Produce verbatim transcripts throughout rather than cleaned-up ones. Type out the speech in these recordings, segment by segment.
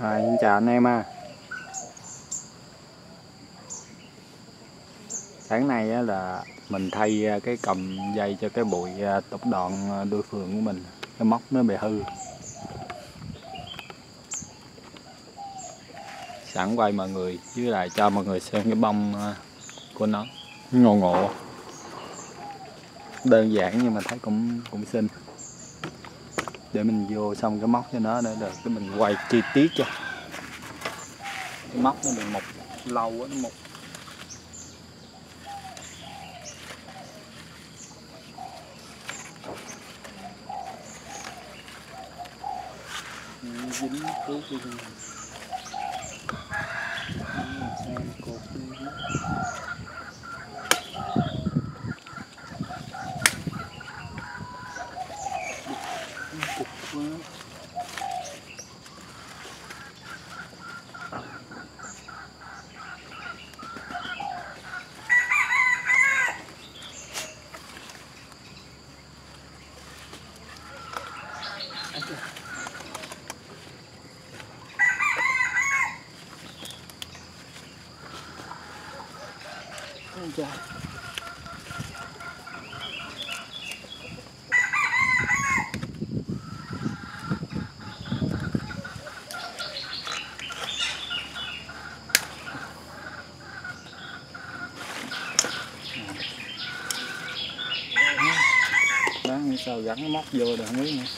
À, xin chào anh em ha. Sáng nay á, là mình thay cái cầm dây cho cái bụi tốc đoạn đuôi phượng của mình, cái móc nó bị hư. Sẵn quay mọi người với lại cho mọi người xem cái bông của nó ngộ ngộ, đơn giản nhưng mà thấy cũng cũng xinh. Để mình vô xong cái móc cho nó nữa được, cái mình quay chi tiết cho cái móc nó bị mục lâu quá, nó mục. Dính cứu cái gì xem cột cục quá. Trời. Đó, sao gắn móc vô được nước nữa.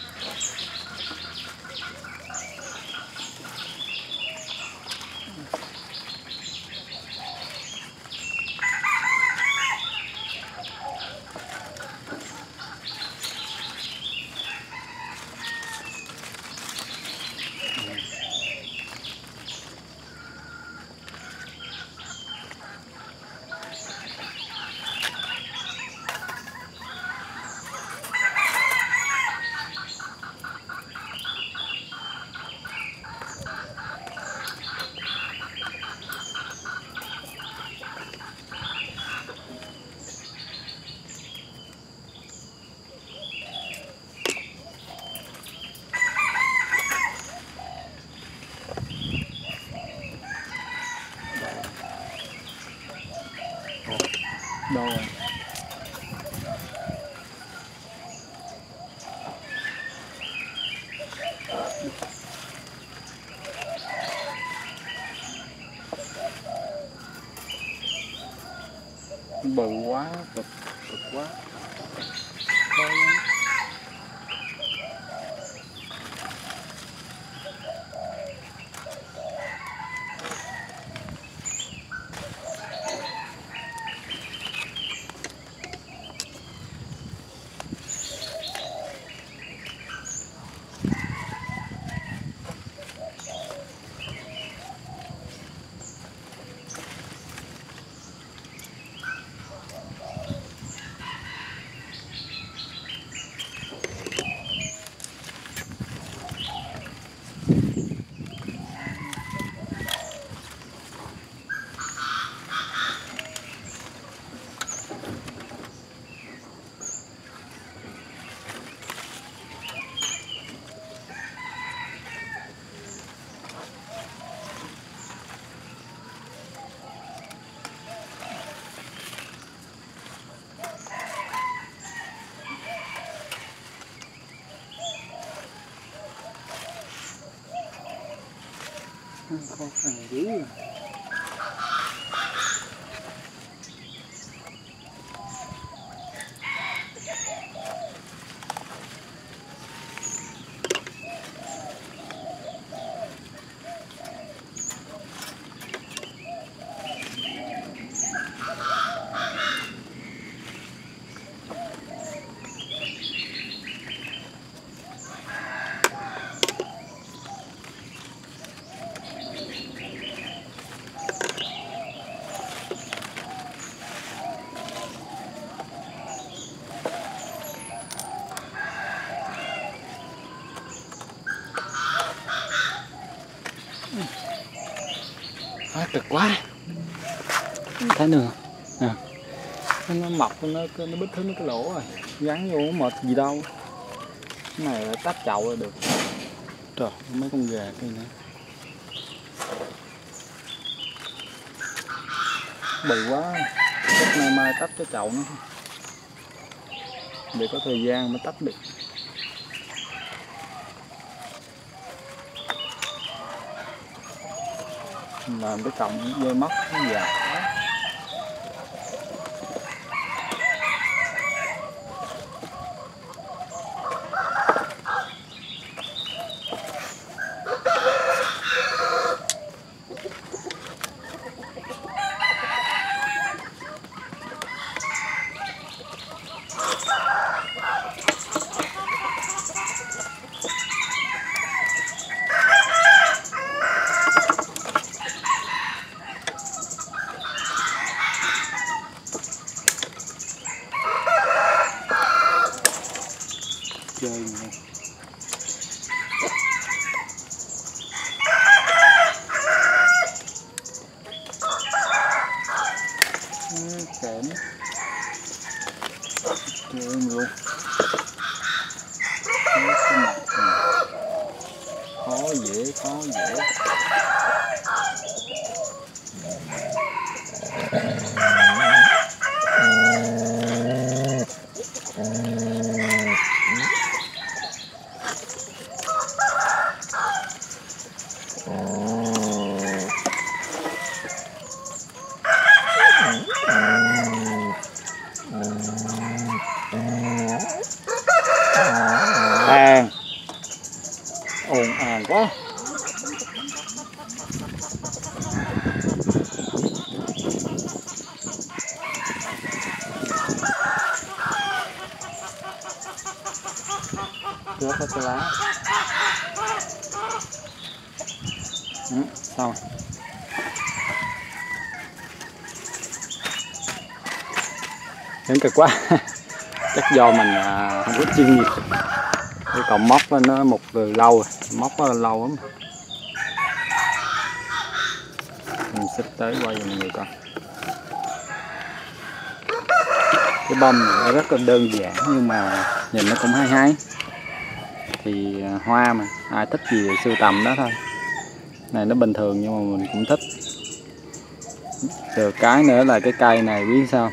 Đâu rồi? Bự quá, cực, cực quá. Thôi khó khăn dữ rồi. Quá cực quá, thấy được nè, nó mọc nó nó bít thứt cái lỗ rồi, gắn vô mệt gì đâu. Cái này tách chậu là được. Trời, mấy con gà kia nữa. bự quá, chắc nay mai tách cái chậu nữa để có thời gian mới tách được. Làm cái cọng dây móc nó dài. Chơi nha. Kẽm chơi luôn. Khó dễ, khó dễ. An ồn ào quá. Rớt hết cái lá. Ừ, xong. Đến cực quá. Chắc do mình à, không có chuyên nghiệp. Cái cọng móc nó một từ lâu rồi, móc nó lâu lắm. Mình xích tới quay cho mọi người coi. Cái bông này nó rất là đơn giản nhưng mà nhìn nó cũng hay hay. Thì hoa mà ai thích gì thì sưu tầm đó thôi. Này nó bình thường nhưng mà mình cũng thích. Được cái nữa là cái cây này biết sao?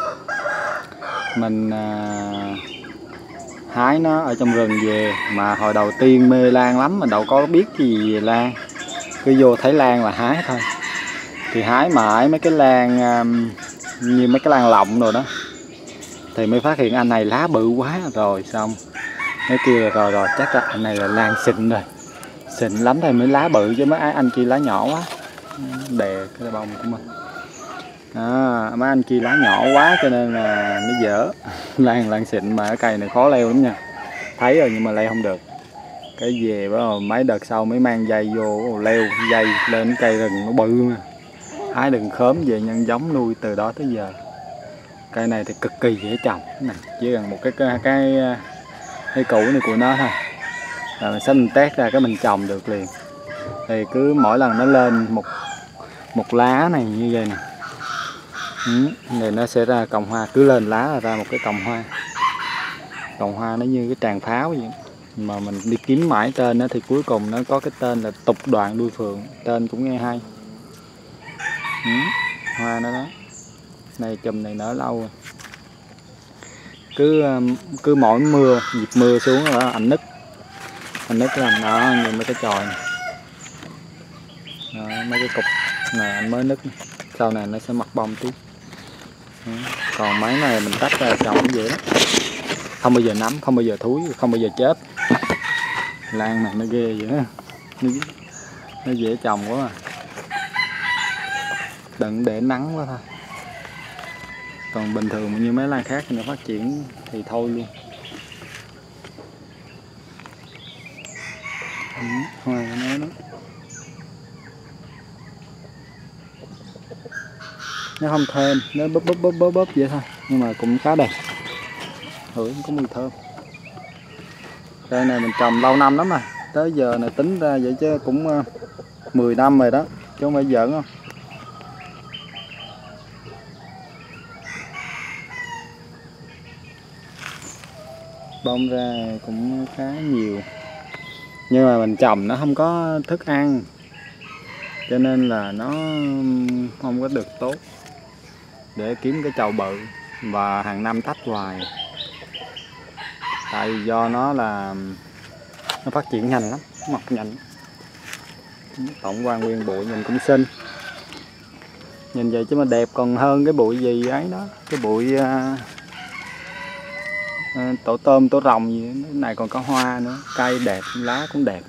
Mình à, hái nó ở trong rừng về mà hồi đầu tiên mê lan lắm mà đâu có biết gì về lan, cứ vô thấy lan là hái thôi. Thì hái mãi mấy cái lan um, như mấy cái lan lọng rồi đó thì mới phát hiện anh này lá bự quá rồi. Xong mấy kia là rồi rồi chắc là anh này là lan xịn rồi, xịn lắm thì mới lá bự chứ mấy anh kia lá nhỏ quá đè cái bông của mình. À, mấy anh kia lá nhỏ quá cho nên là nó dở. Lan lan xịn mà cái cây này khó leo lắm nha, thấy rồi nhưng mà leo không được. Cái về đó mấy đợt sau mới mang dây vô leo dây lên cây rừng nó bự mà. Hái đừng khóm về nhân giống nuôi từ đó tới giờ. Cây này thì cực kỳ dễ trồng này, chỉ cần một cái cái cái, cái củ này của nó thôi là mình sẽ mình tét ra cái mình trồng được liền. Thì cứ mỗi lần nó lên một một lá này như vậy nè, ừ, thì nó sẽ ra cọng hoa, cứ lên lá là ra một cái cọng hoa. Cọng hoa nó như cái tràng pháo vậy. Mà mình đi kiếm mãi tên đó thì cuối cùng nó có cái tên là tục đoạn đuôi phượng, tên cũng nghe hay. Ừ, hoa nó đó. Này chùm này nở lâu rồi. Cứ cứ mỗi mưa, dịp mưa xuống là ảnh nứt. Ảnh nứt là nó như mấy cái chòi này. Đó, mấy cái cục này anh mới nứt. Sau này nó sẽ mọc bông tiếp. Đó. Còn mấy này mình tách ra trồng dễ lắm. Không bao giờ nấm, không bao giờ thúi, không bao giờ chết. Lan này nó ghê vậy đó. Nó, nó dễ trồng quá à. Đừng để nắng quá thôi. Còn bình thường như mấy lan khác thì nó phát triển thì thôi luôn. Ừ, hoa nó đó. Nó không thơm, nó bóp bóp bóp bóp bóp vậy thôi, nhưng mà cũng khá đẹp. Hửi có mùi thơm. Cây này mình trồng lâu năm lắm rồi, tới giờ này tính ra vậy chứ cũng mười năm rồi đó, chứ không phải giỡn không. Bông ra cũng khá nhiều, nhưng mà mình trồng nó không có thức ăn cho nên là nó không có được tốt. để kiếm cái chậu bự, và hàng năm tách hoài. Tại vì do nó là nó phát triển nhanh lắm, mọc nhanh. Tổng quan nguyên bụi nhìn cũng xinh, nhìn vậy chứ mà đẹp còn hơn cái bụi gì ấy đó, cái bụi uh, uh, tổ tôm tổ rồng gì đó. Cái này còn có hoa nữa, cây đẹp, lá cũng đẹp,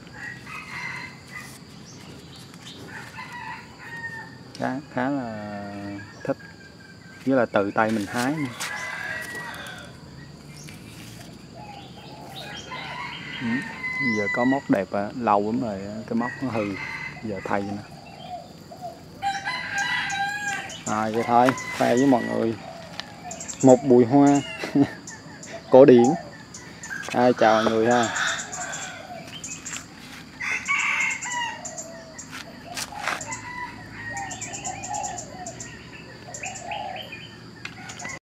khá, khá là thích, với là tự tay mình hái nữa. Ừ. Giờ có móc đẹp à, lâu lắm rồi cái móc nó hư, giờ thay cho nó. Rồi vậy thôi, khoe với mọi người một bụi hoa cổ điển. Ai chào mọi người ha.